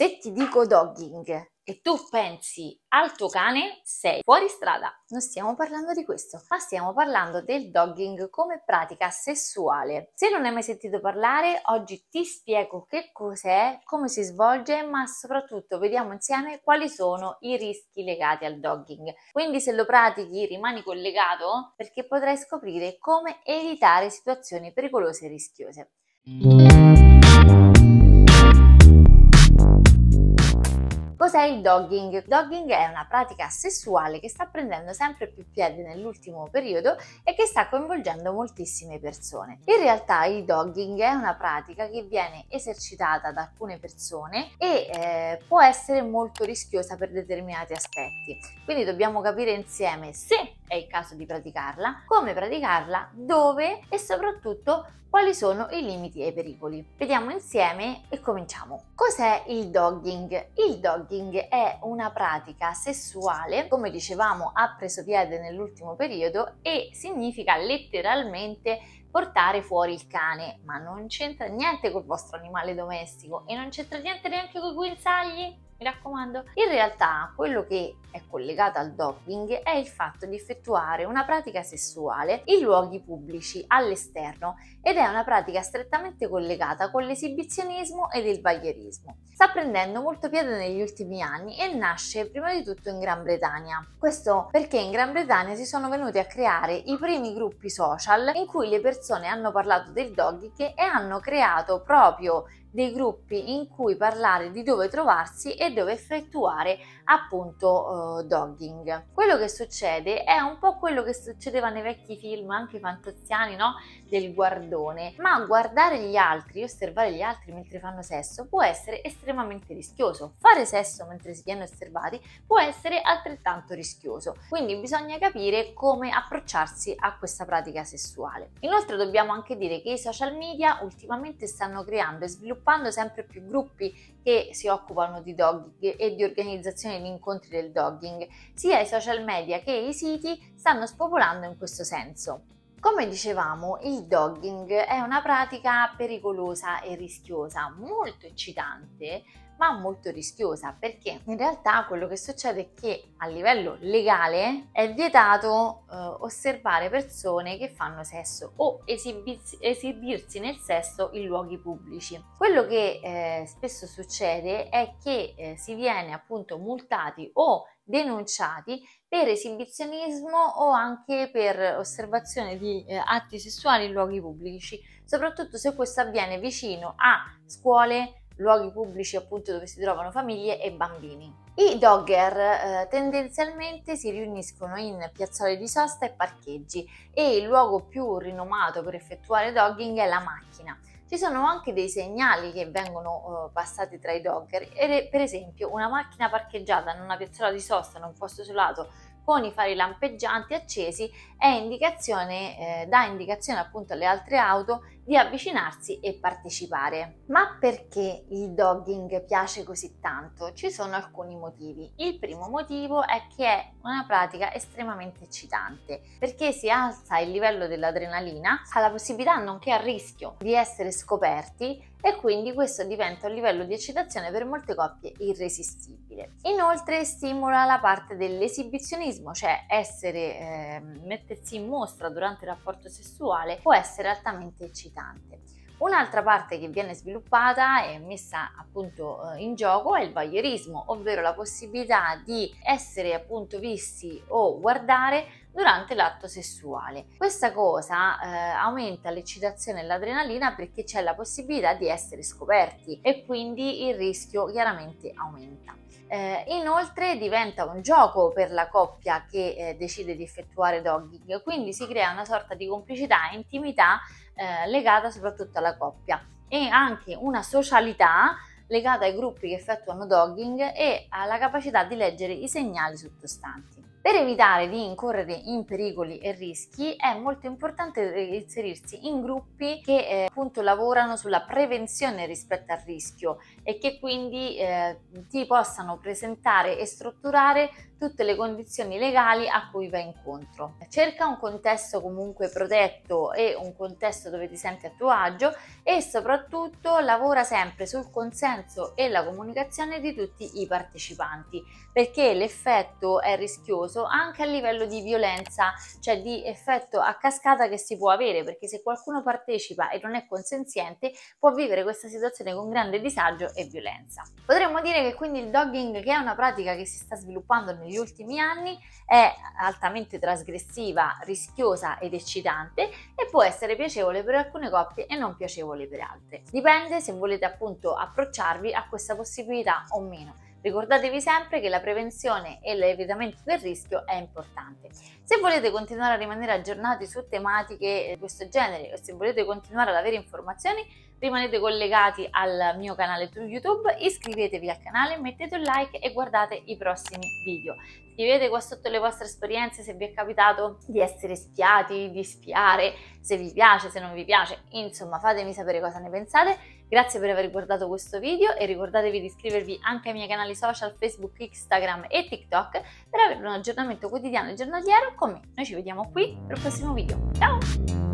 Se ti dico dogging e tu pensi al tuo cane, sei fuori strada. Non stiamo parlando di questo, ma stiamo parlando del dogging come pratica sessuale. Se non hai mai sentito parlare, oggi ti spiego che cos'è, come si svolge, ma soprattutto vediamo insieme quali sono i rischi legati al dogging. Quindi se lo pratichi rimani collegato perché potrai scoprire come evitare situazioni pericolose e rischiose. Cos'è il dogging? Il dogging è una pratica sessuale che sta prendendo sempre più piede nell'ultimo periodo e che sta coinvolgendo moltissime persone. In realtà il dogging è una pratica che viene esercitata da alcune persone e può essere molto rischiosa per determinati aspetti. Quindi dobbiamo capire insieme se è il caso di praticarla, come praticarla, dove e soprattutto quali sono i limiti e i pericoli. Vediamo insieme e cominciamo. Cos'è il dogging? Il dogging è una pratica sessuale, come dicevamo, ha preso piede nell'ultimo periodo e significa letteralmente portare fuori il cane, ma non c'entra niente col vostro animale domestico e non c'entra niente neanche con i guinzagli. Mi raccomando. In realtà quello che è collegato al dogging è il fatto di effettuare una pratica sessuale in luoghi pubblici all'esterno ed è una pratica strettamente collegata con l'esibizionismo ed il voyeurismo. Sta prendendo molto piede negli ultimi anni e nasce prima di tutto in Gran Bretagna. Questo perché in Gran Bretagna si sono venuti a creare i primi gruppi social in cui le persone hanno parlato del dogging e hanno creato proprio dei gruppi in cui parlare di dove trovarsi e dove effettuare appunto dogging. Quello che succede è un po' quello che succedeva nei vecchi film anche fantastiani, no? Del guardone, ma guardare gli altri, osservare gli altri mentre fanno sesso può essere estremamente rischioso. Fare sesso mentre si viene osservati può essere altrettanto rischioso, quindi bisogna capire come approcciarsi a questa pratica sessuale. Inoltre dobbiamo anche dire che i social media ultimamente stanno creando e sviluppando sempre più gruppi che si occupano di dogging e di organizzazione di incontri del dogging. Sia i social media che i siti stanno spopolando in questo senso. Come dicevamo, il dogging è una pratica pericolosa e rischiosa, molto eccitante, ma molto rischiosa, perché in realtà quello che succede è che a livello legale è vietato osservare persone che fanno sesso o esibirsi nel sesso in luoghi pubblici. Quello che spesso succede è che si viene appunto multati o denunciati per esibizionismo o anche per osservazione di atti sessuali in luoghi pubblici, soprattutto se questo avviene vicino a scuole, luoghi pubblici appunto dove si trovano famiglie e bambini. I dogger tendenzialmente si riuniscono in piazzole di sosta e parcheggi e il luogo più rinomato per effettuare dogging è la macchina. Ci sono anche dei segnali che vengono passati tra i dogger, per esempio una macchina parcheggiata in una piazzola di sosta in un posto isolato con i fari lampeggianti accesi dà indicazione appunto alle altre auto di avvicinarsi e partecipare. Ma perché il dogging piace così tanto? Ci sono alcuni motivi. Il primo motivo è che è una pratica estremamente eccitante, perché si alza il livello dell'adrenalina, ha la possibilità nonché a rischio di essere scoperti e quindi questo diventa un livello di eccitazione per molte coppie irresistibile. Inoltre stimola la parte dell'esibizionismo, cioè mettersi in mostra durante il rapporto sessuale può essere altamente eccitante. Un'altra parte che viene sviluppata e messa appunto in gioco è il voyeurismo, ovvero la possibilità di essere appunto visti o guardare durante l'atto sessuale. Questa cosa aumenta l'eccitazione e l'adrenalina perché c'è la possibilità di essere scoperti e quindi il rischio chiaramente aumenta. Inoltre diventa un gioco per la coppia che decide di effettuare dogging, quindi si crea una sorta di complicità e intimità legata soprattutto alla coppia e anche una socialità legata ai gruppi che effettuano dogging e alla capacità di leggere i segnali sottostanti. Per evitare di incorrere in pericoli e rischi è molto importante inserirsi in gruppi che appunto lavorano sulla prevenzione rispetto al rischio e che quindi ti possano presentare e strutturare tutte le condizioni legali a cui vai incontro. Cerca un contesto comunque protetto e un contesto dove ti senti a tuo agio e soprattutto lavora sempre sul consenso e la comunicazione di tutti i partecipanti, perché l'effetto è rischioso anche a livello di violenza, cioè di effetto a cascata che si può avere, perché se qualcuno partecipa e non è consenziente può vivere questa situazione con grande disagio e violenza. Potremmo dire che quindi il dogging, che è una pratica che si sta sviluppando negli ultimi anni, è altamente trasgressiva, rischiosa ed eccitante e può essere piacevole per alcune coppie e non piacevole per altre. Dipende se volete appunto approcciarvi a questa possibilità o meno. Ricordatevi sempre che la prevenzione e l'evitamento del rischio è importante. Se volete continuare a rimanere aggiornati su tematiche di questo genere o se volete continuare ad avere informazioni, rimanete collegati al mio canale su YouTube, iscrivetevi al canale, mettete un like e guardate i prossimi video. Scrivete qua sotto le vostre esperienze, se vi è capitato di essere spiati, di spiare, se vi piace, se non vi piace, insomma fatemi sapere cosa ne pensate. Grazie per aver guardato questo video e ricordatevi di iscrivervi anche ai miei canali social Facebook, Instagram e TikTok per avere un aggiornamento quotidiano e giornaliero con me. Noi ci vediamo qui per il prossimo video. Ciao!